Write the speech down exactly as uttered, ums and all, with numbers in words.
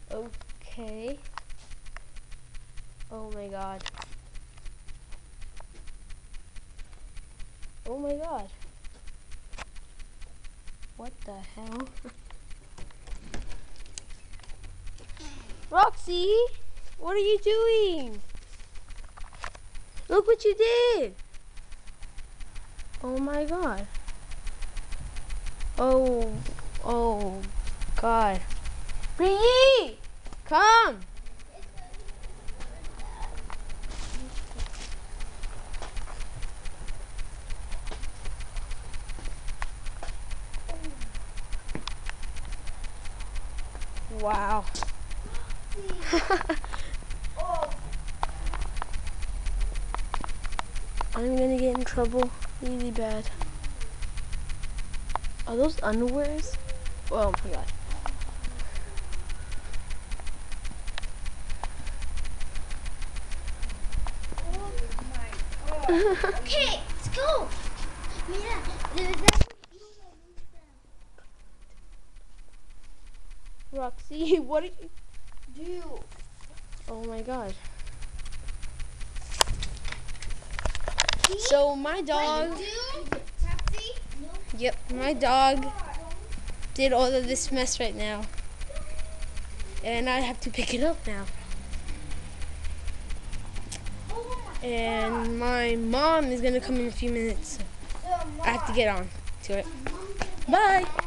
Okay. Oh my god. Oh my god. What the hell? Roxy, what are you doing? Look what you did. Oh my god. Oh, oh god. Bree, come. Wow. I'm gonna get in trouble really bad. Are those underwears? Oh my god. Okay, let's go. Roxy, what are you Do. Oh my god. So my dog, yep, my dog did all of this mess right now. And I have to pick it up now. And my mom is gonna come in a few minutes. I have to get on to it. Bye.